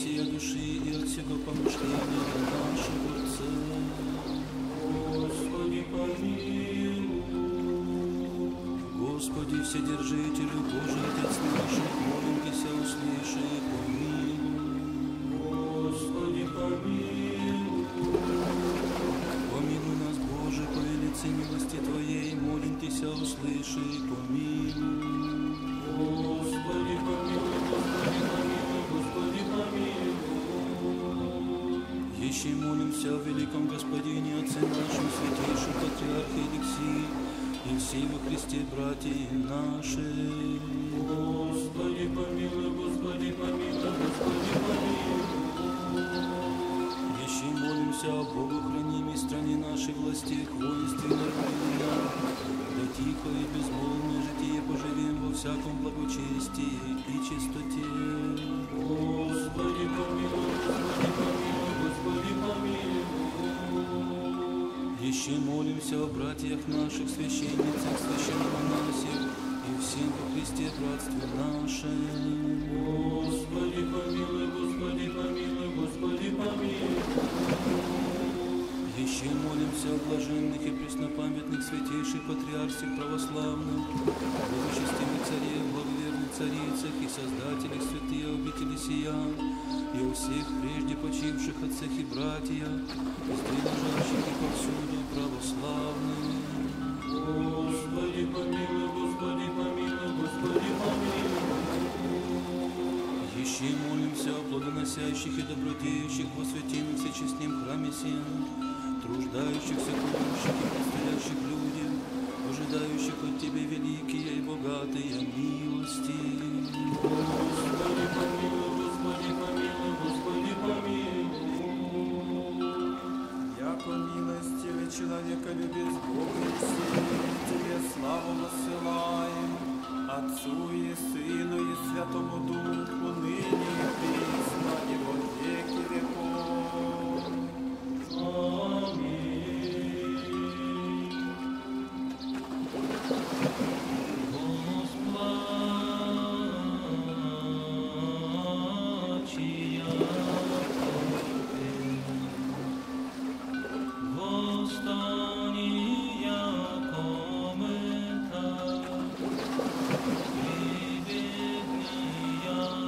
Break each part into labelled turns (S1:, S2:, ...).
S1: всей души и от всего помышления нашего Отца. Господи, помилуй. Господи, Вседержителю, Божий Отец наш, молим Тися, услыши и помилуй. Господи, помилуй. Помилуй нас, Боже, по велице милости Твоей, молим Тися, услыши и помилуй. Господи, помилуй, Господи, помилуй, Господи, помилуй. Еще молимся о великом Господине, Отце нашем, святейшем Патриархе Алексии, и все во Христе братья наши. Господи, помилуй, Господи, помилуй, Господи, помилуй. Еще молимся о богохранимой стране нашей, власти, воинстве и народе, да тихо и безмолвное житие поживем во всяком благочестии и чистоте. Господи, помилуй, Господи, помилуй, Господи, помилуй. Еще молимся о братьях наших, священницах, священномонасях и всем во Христе братстве нашем. Господи, помилуй, Господи, помилуй, Господи, помилуй. Еще молимся о блаженных и преснопамятных святейших патриарсих православных, благочестивых царях, благоверных царицах и создателях святые обители сия, и о всех прежде почивших отцах и братьях, везде лежащих и повсюду православных. Господи, помилуй, Господи, помилуй, Господи, помилуй. Еще молимся о плодоносящих и добродеющих во святым всечестном храме сем, труждающихся, трудящих и предстоящих людям, ожидающих от Тебя великие и богатые милости. Господи, помилуй, Господи, помилуй, Господи, помилуй.
S2: Яко милостивый человеколюбец Бог и Тебе славу посылаем, Отцу и Сыну и Святому Духу, ныне и присно и во веки веков.
S1: Аминь.
S3: Прибегни я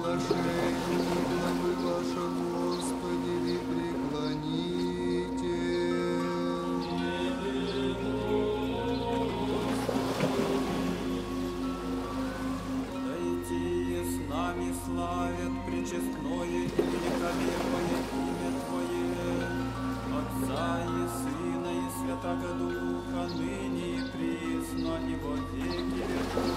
S3: возглашению главы ваша, Господи, ви преклоните.
S2: Да и тие с нами славят пречестное и великолепное имя Твое, Отца и Сына и Святаго Духа, ныне и присно, и во веки веков.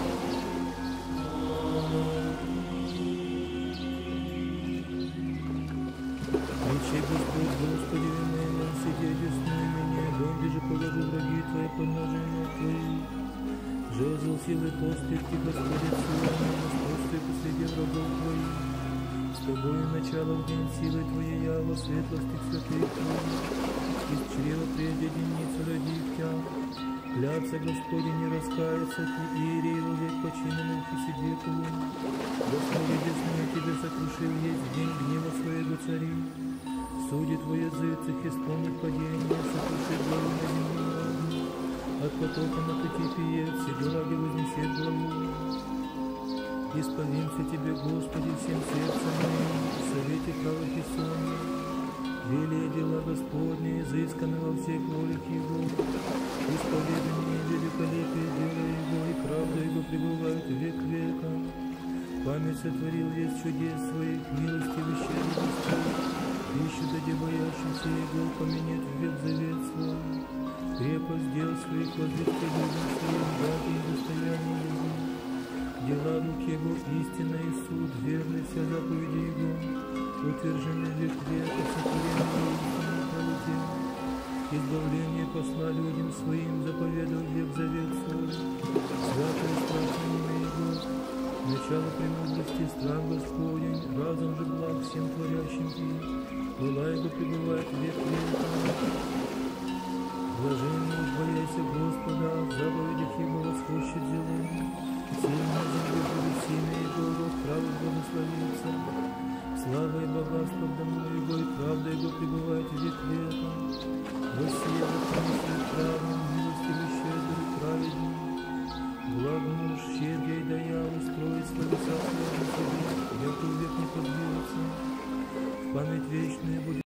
S4: Речи Господь, Господи, виновен, сиди одесную меня, донде же положу враги Твои под ножами Твои. Жезл силы поспехи, Господи, Сиона, господствуй посреди врагов Твоих. С Тобою начало в день силы Твоей, я во светлости святых Твоих. Из чрева прежде единицу родив Тя. Клятся, Господи, не раскается Ты, Иерей во век починенным Фисидековым. Господи, десную Тебе сокрушил есть день гнева Своего Цари. Судит во языцах, исполнит падение, сокрушит главу на земле. От потока на пути пиет, седолаги вознесет главу. Исповимся Тебе, Господи, всем сердцем моим, в совете правых и сонных. Велие дела Господни, изысканы во всех волях Его. Исповедание великолепие дела Его, и правда Его пребывает век века. Память сотворил весь чудес Своих, милостивый Господь. Ищут оде боящимся Его, поменет в век завет Свой. Крепость дел Своих возвести людям Своим, даты и достояние Его. Дела рук Его, истина и суд, верны вся заповеди Его. Утверждение век века, сотворение истины и правоте. Избавление посла людям Своим, заповедал век завет Свой. Свято и страшно имя Его. Начало премудрости, страх Господень, разум же благ всем творящим их. Хвала Его пребывает век века.